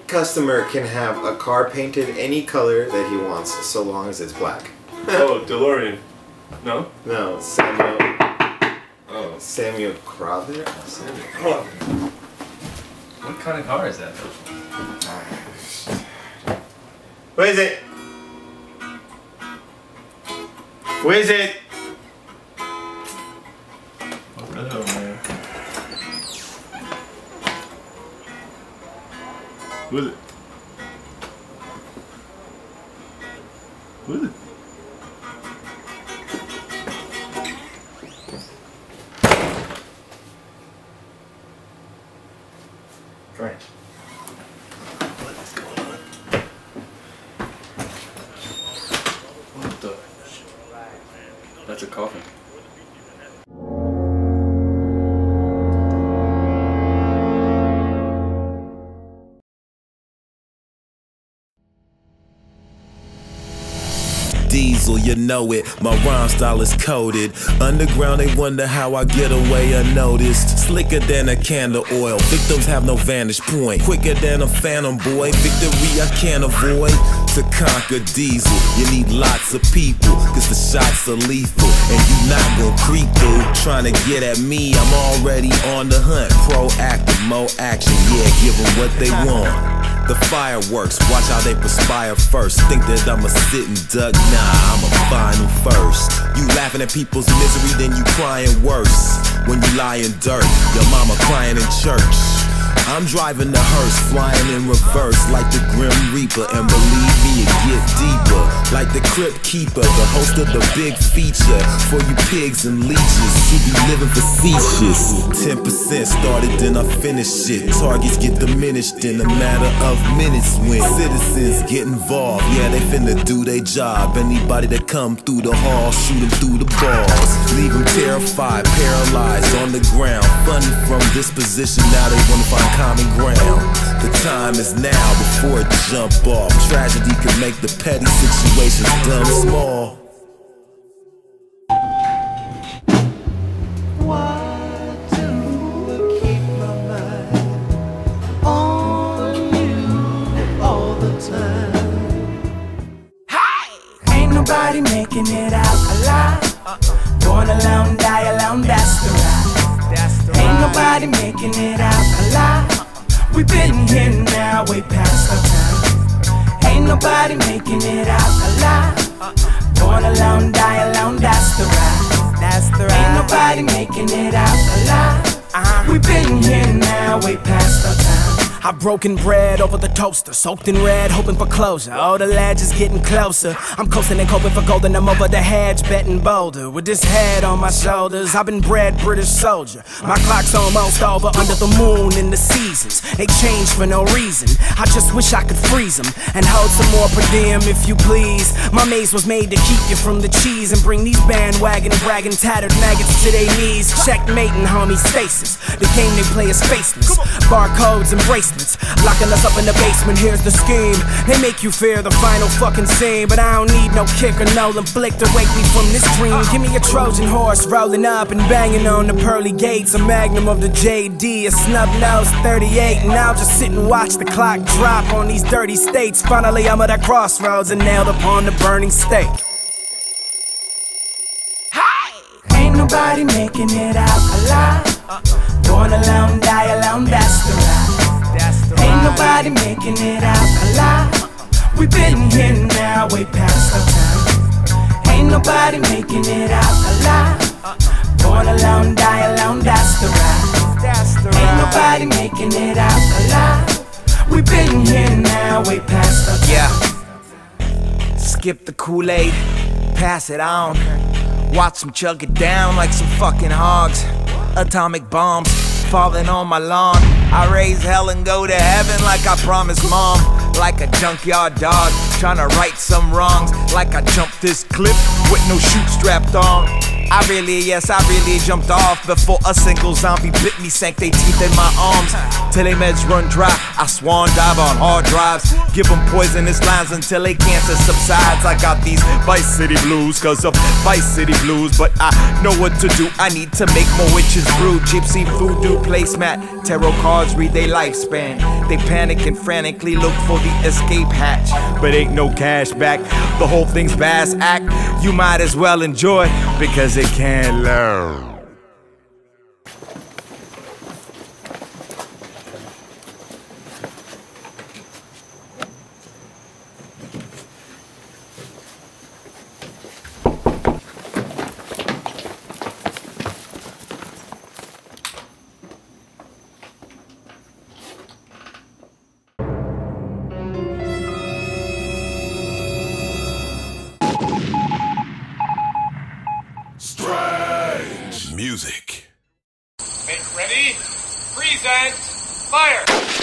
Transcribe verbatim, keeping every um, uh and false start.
customer can have a car painted any color that he wants, so long as it's black. Oh, DeLorean. No? No, Samuel. Oh. Samuel Crowther? Samuel Crowther. What kind of car is that, though? What is it? What is it? Oh, really over there. Who is it? Who is it? French. What is going on? What the? That's a coffin. Diesel, you know it, my rhyme style is coded. Underground, they wonder how I get away unnoticed. Slicker than a can of oil, victims have no vantage point. Quicker than a phantom boy, victory I can't avoid. To conquer Diesel, you need lots of people, cause the shots are lethal. And you not gon' creep through, trying to get at me, I'm already on the hunt. Proactive, more action, yeah, give them what they want. The fireworks, watch how they perspire first. Think that I'ma sit and duck, nah, I'ma find them first. You laughing at people's misery, then you crying worse. When you lie in dirt, your mama crying in church. I'm driving the hearse, flying in reverse like the Grim Reaper. And believe me, it get deeper, like the Crypt Keeper, the host of the big feature for you pigs and leeches who be living facetious. Ten percent started, then I finish it. Targets get diminished in a matter of minutes when citizens get involved. Yeah, they finna do their job. Anybody that come through the hall, shoot them through the balls. Leave them terrified, paralyzed on the ground. Funny from this position, now they wanna find common ground. The time is now before it jump off. Tragedy can make the petty situations dumb small. What to keep my mind on you all the time? Hey! Ain't nobody making it out alive. Born alone, die alone, that's the ride. Ain't nobody making it out alive. We've been here now, way past our time. Ain't nobody making it out alive. Born alone, die alone, that's the ride. That's the ride. Ain't nobody making it out alive. Uh-huh. We've been here now, way past our time. I've broken bread over the toaster, soaked in red, hoping for closure. Oh, the ledge is getting closer. I'm coasting and hoping for gold, and I'm over the hedge, betting bolder. With this head on my shoulders, I've been bred British soldier. My clock's almost over, under the moon in the seasons. They change for no reason. I just wish I could freeze them and hold some more per diem, if you please. My maze was made to keep you from the cheese and bring these bandwagon, bragging, tattered maggots to their knees. Checkmating, homie, stasis. The game they play is faceless. Barcodes and bracelets. Locking us up in the basement, here's the scheme. They make you fear the final fucking scene, but I don't need no kick or no flick to wake me from this dream. Give me a Trojan horse rolling up and banging on the pearly gates. A magnum of the J D, a snub nose thirty-eight. And I'll just sit and watch the clock drop on these dirty states. Finally I'm at a crossroads and nailed upon the burning stake. Ain't nobody making it out alive. Born alone, die alone, that's the ride. Ain't nobody making it out alive. We've been here now, way past our time. Ain't nobody making it out alive. Born alone, die alone, that's the ride. Ain't nobody making it out alive. We've been here now, way past our time. Yeah. Skip the Kool-Aid, pass it on. Watch them chug it down like some fucking hogs. Atomic bombs falling on my lawn. I raise hell and go to heaven like I promised mom. Like a junkyard dog, tryna right some wrongs. Like I jumped this cliff with no chute strapped on. I really, yes, I really jumped off before a single zombie bit me, sank they teeth in my arms. Till they meds run dry, I swan dive on hard drives. Give them poisonous lines until they cancer subsides. I got these Vice City blues cause of Vice City blues, but I know what to do. I need to make more witches brew. Gypsy voodoo placemat, tarot cards read their lifespan. They panic and frantically look for the escape hatch, but ain't no cash back. The whole thing's bass act. You might as well enjoy because it can't learn. Music. Make ready, present, fire!